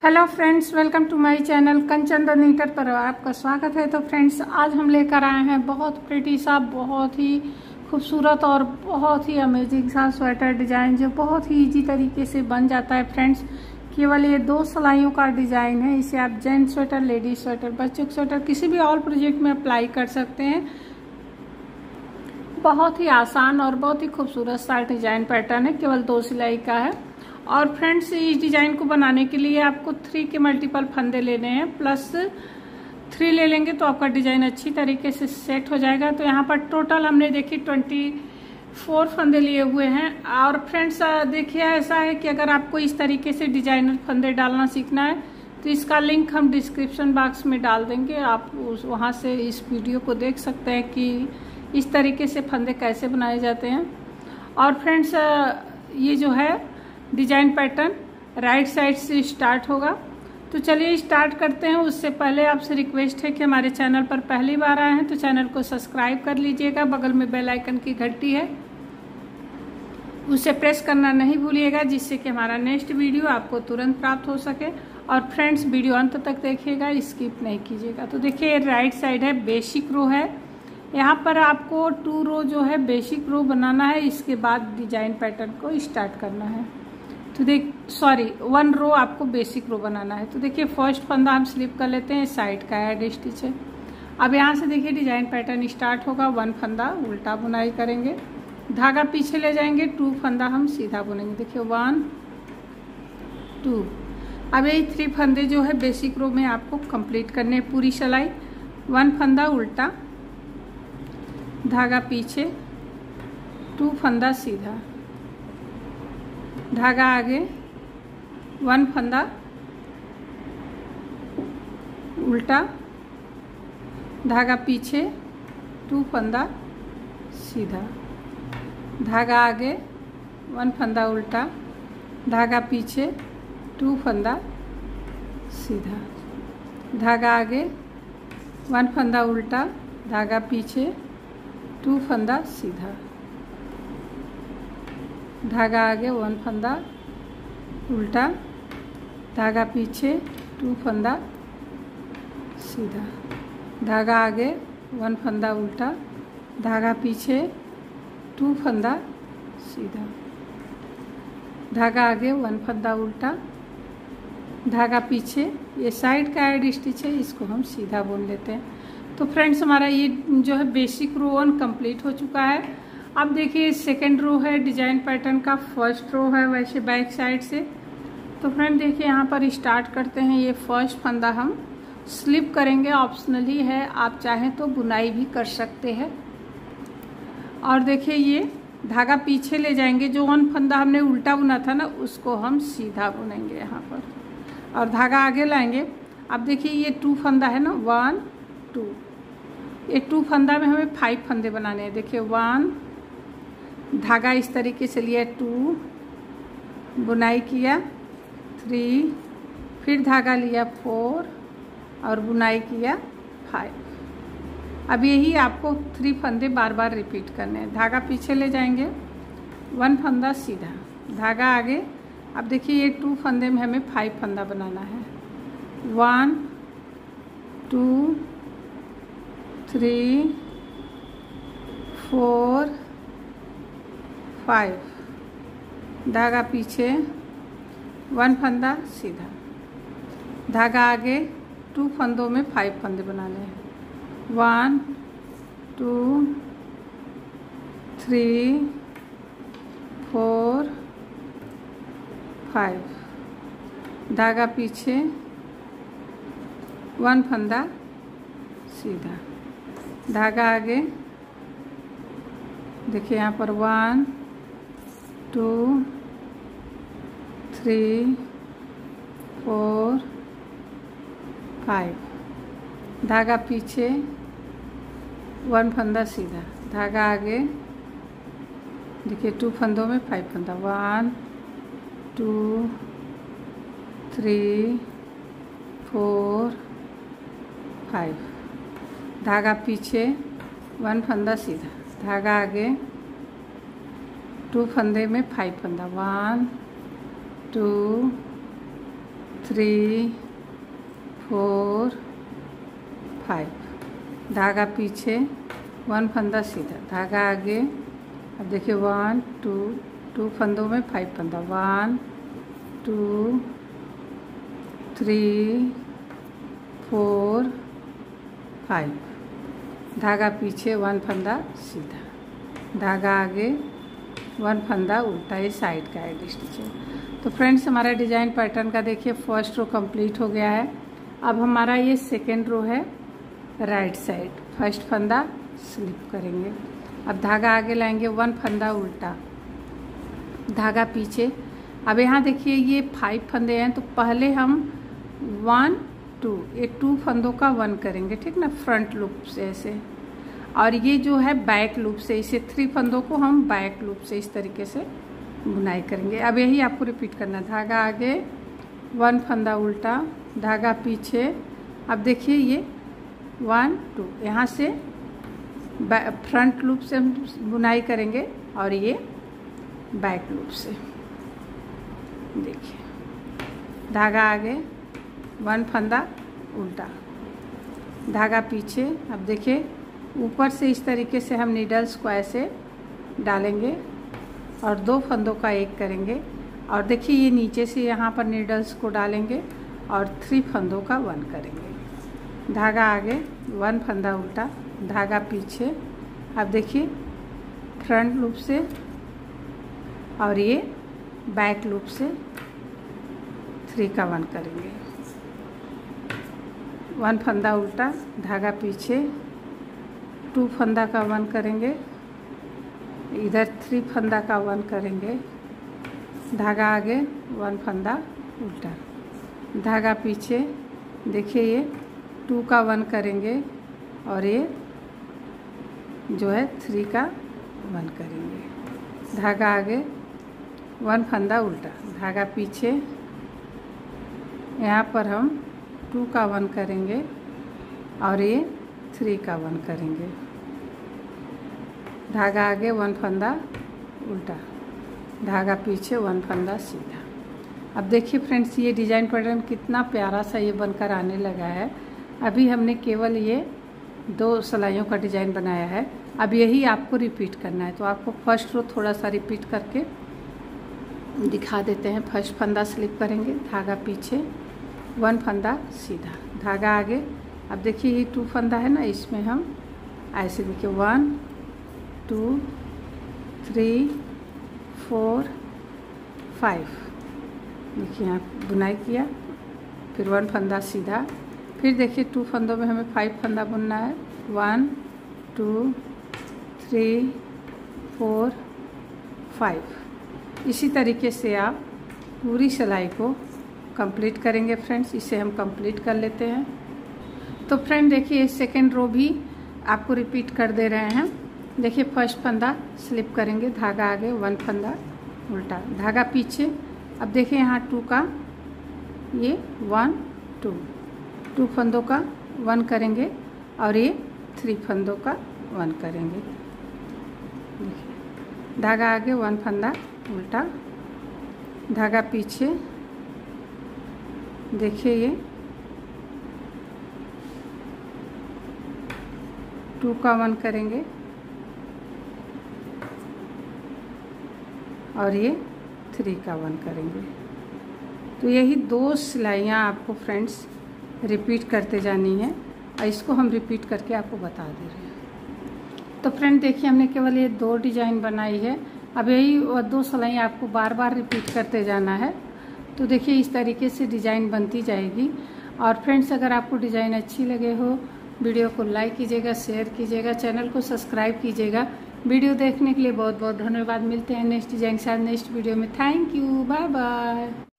Hello friends, welcome to my channel Kanchan the knitter पर आपका स्वागत है। तो फ्रेंड्स, आज हम लेकर आए हैं बहुत प्रिटी सा, बहुत ही खूबसूरत और बहुत ही अमेजिंग सा स्वेटर डिज़ाइन जो बहुत ही इजी तरीके से बन जाता है। फ्रेंड्स, केवल ये 2 सिलाइयों का डिज़ाइन है। इसे आप जेंट्स स्वेटर, लेडीज स्वेटर, बच्चों के स्वेटर किसी भी ऑल प्रोजेक्ट में अप्लाई कर सकते हैं। बहुत ही आसान और बहुत ही खूबसूरत सा डिज़ाइन पैटर्न है, केवल 2 सिलाई का है। और फ्रेंड्स, इस डिज़ाइन को बनाने के लिए आपको 3 के मल्टीपल फंदे लेने हैं, प्लस 3 ले लेंगे तो आपका डिज़ाइन अच्छी तरीके से सेट हो जाएगा। तो यहाँ पर टोटल हमने देखिए 24 फंदे लिए हुए हैं। और फ्रेंड्स देखिए, ऐसा है कि अगर आपको इस तरीके से डिजाइनर फंदे डालना सीखना है तो इसका लिंक हम डिस्क्रिप्शन बॉक्स में डाल देंगे। आप वहाँ से इस वीडियो को देख सकते हैं कि इस तरीके से फंदे कैसे बनाए जाते हैं। और फ्रेंड्स, ये जो है डिजाइन पैटर्न राइट साइड से स्टार्ट होगा। तो चलिए स्टार्ट करते हैं। उससे पहले आपसे रिक्वेस्ट है कि हमारे चैनल पर पहली बार आए हैं तो चैनल को सब्सक्राइब कर लीजिएगा। बगल में बेल आइकन की घंटी है, उसे प्रेस करना नहीं भूलिएगा, जिससे कि हमारा नेक्स्ट वीडियो आपको तुरंत प्राप्त हो सके। और फ्रेंड्स, वीडियो अंत तक देखिएगा, स्किप नहीं कीजिएगा। तो देखिए, राइट साइड है, बेसिक रो है। यहाँ पर आपको 2 रो जो है बेसिक रो बनाना है, इसके बाद डिजाइन पैटर्न को स्टार्ट करना है। तो 1 रो आपको बेसिक रो बनाना है। तो देखिए, फर्स्ट फंदा हम स्लिप कर लेते हैं, साइड का एड स्टिच है। अब यहाँ से देखिए डिजाइन पैटर्न स्टार्ट होगा। 1 फंदा उल्टा बुनाई करेंगे, धागा पीछे ले जाएंगे, 2 फंदा हम सीधा बुनेंगे। देखिए 1 2। अब यही 3 फंदे जो है बेसिक रो में आपको कंप्लीट करने हैं पूरी सिलाई। 1 फंदा उल्टा, धागा पीछे, 2 फंदा सीधा, धागा आगे, 1 फंदा उल्टा, धागा पीछे, 2 फंदा सीधा, धागा आगे, 1 फंदा उल्टा, धागा पीछे, 2 फंदा सीधा, धागा आगे, 1 फंदा उल्टा, धागा पीछे, 2 फंदा सीधा, धागा आगे, 1 फंदा उल्टा, धागा पीछे, 2 फंदा सीधा, धागा आगे, 1 फंदा उल्टा, धागा पीछे, 2 फंदा सीधा, धागा आगे, 1 फंदा उल्टा, धागा पीछे। ये साइड का एड स्टिच है, इसको हम सीधा बुन लेते हैं। तो फ्रेंड्स, हमारा ये जो है बेसिक रो 1 कंप्लीट हो चुका है। अब देखिए, सेकेंड रो है डिजाइन पैटर्न का, फर्स्ट रो है वैसे बैक साइड से। तो फ्रेंड देखिए, यहाँ पर स्टार्ट करते हैं। ये फर्स्ट फंदा हम स्लिप करेंगे, ऑप्शनल ही है, आप चाहें तो बुनाई भी कर सकते हैं। और देखिए, ये धागा पीछे ले जाएंगे, जो 1 फंदा हमने उल्टा बुना था ना, उसको हम सीधा बुनेंगे यहाँ पर, और धागा आगे लाएंगे। अब देखिए, ये 2 फंदा है ना, 1 2, ये 2 फंदा में हमें 5 फंदे बनाने हैं। देखिए 1, धागा इस तरीके से लिया, 2 बुनाई किया, 3, फिर धागा लिया 4 और बुनाई किया 5। अब यही आपको 3 फंदे बार बार रिपीट करने हैं। धागा पीछे ले जाएंगे, 1 फंदा सीधा, धागा आगे। अब देखिए, ये 2 फंदे में हमें 5 फंदा बनाना है। 1 2 3 4 5, धागा पीछे, 1 फंदा सीधा, धागा आगे, 2 फंदों में 5 फंदे बनाने हैं। 1 2 3 4 5, धागा पीछे, 1 फंदा सीधा, धागा आगे। देखिए यहाँ पर 1 2 3 4 5, धागा पीछे, 1 फंदा सीधा, धागा आगे। देखिए 2 फंदों में 5 फंदा, 1 2 3 4 5, धागा पीछे, 1 फंदा सीधा, धागा आगे, 2 फंदे में 5 फंदा, 1 2 3 4 5, धागा पीछे, 1 फंदा सीधा, धागा आगे। अब देखिए 1 2 फंदों में 5 फंदा, 1 2 3 4 5, धागा पीछे, 1 फंदा सीधा, धागा आगे, 1 फंदा उल्टा। ये साइड का एडी स्टिच है। तो फ्रेंड्स हमारा डिजाइन पैटर्न का देखिए फर्स्ट रो कंप्लीट हो गया है। अब हमारा ये सेकेंड रो है राइट साइड। फर्स्ट फंदा स्लिप करेंगे, अब धागा आगे लाएंगे, 1 फंदा उल्टा, धागा पीछे। अब यहाँ देखिए ये 5 फंदे हैं, तो पहले हम 1 2 ये 2 फंदों का 1 करेंगे, ठीक ना, फ्रंट लूप से ऐसे। और ये जो है बैक लूप से, इसे 3 फंदों को हम बैक लूप से इस तरीके से बुनाई करेंगे। अब यही आपको रिपीट करना, धागा आगे, 1 फंदा उल्टा, धागा पीछे। अब देखिए ये 1 2 यहाँ से फ्रंट लूप से हम बुनाई करेंगे और ये बैक लूप से। देखिए धागा आगे, 1 फंदा उल्टा, धागा पीछे। अब देखिए ऊपर से इस तरीके से हम नीडल्स को ऐसे डालेंगे और 2 फंदों का 1 करेंगे। और देखिए ये नीचे से यहाँ पर नीडल्स को डालेंगे और 3 फंदों का 1 करेंगे, धागा आगे, 1 फंदा उल्टा, धागा पीछे। अब देखिए फ्रंट लूप से और ये बैक लूप से 3 का 1 करेंगे, 1 फंदा उल्टा, धागा पीछे, 2 फंदा का 1 करेंगे, इधर 3 फंदा का 1 करेंगे, धागा आगे, 1 फंदा उल्टा, धागा पीछे। देखिए ये 2 का 1 करेंगे और ये जो है 3 का 1 करेंगे, धागा आगे, 1 फंदा उल्टा, धागा पीछे। यहाँ पर हम 2 का 1 करेंगे और ये 3 का 1 करेंगे, धागा आगे, 1 फंदा उल्टा, धागा पीछे, 1 फंदा सीधा। अब देखिए फ्रेंड्स ये डिज़ाइन पैटर्न कितना प्यारा सा ये बनकर आने लगा है। अभी हमने केवल ये 2 सिलाइयों का डिज़ाइन बनाया है, अब यही आपको रिपीट करना है। तो आपको फर्स्ट रो थोड़ा सा रिपीट करके दिखा देते हैं। फर्स्ट फंदा स्लिप करेंगे, धागा पीछे, 1 फंदा सीधा, धागा आगे। अब देखिए ये 2 फंदा है ना, इसमें हम ऐसे देखिए 1 2 3 4 5, देखिए यहाँ बुनाई किया, फिर 1 फंदा सीधा, फिर देखिए 2 फंदों में हमें 5 फंदा बुनना है, 1 2 3 4 5। इसी तरीके से आप पूरी सिलाई को कंप्लीट करेंगे फ्रेंड्स। इसे हम कंप्लीट कर लेते हैं। तो फ्रेंड देखिए सेकेंड रो भी आपको रिपीट कर दे रहे हैं। देखिए फर्स्ट फंदा स्लिप करेंगे, धागा आगे, 1 फंदा उल्टा, धागा पीछे। अब देखिए यहाँ 2 का ये 1 2 फंदों का 1 करेंगे और ये 3 फंदों का 1 करेंगे। देखिए धागा आगे, 1 फंदा उल्टा, धागा पीछे। देखिए ये 2 का 1 करेंगे और ये 3 का 1 करेंगे। तो यही 2 सिलाइयाँ आपको फ्रेंड्स रिपीट करते जानी है और इसको हम रिपीट करके आपको बता दे रहे हैं। तो फ्रेंड देखिए हमने केवल ये 2 डिजाइन बनाई है, अब यही 2 सिलाई आपको बार बार रिपीट करते जाना है। तो देखिए इस तरीके से डिज़ाइन बनती जाएगी। और फ्रेंड्स अगर आपको डिज़ाइन अच्छी लगे हो, वीडियो को लाइक कीजिएगा, शेयर कीजिएगा, चैनल को सब्सक्राइब कीजिएगा। वीडियो देखने के लिए बहुत बहुत धन्यवाद। मिलते हैं नेक्स्ट डिजाइन के साथ नेक्स्ट वीडियो में। Thank you, bye bye.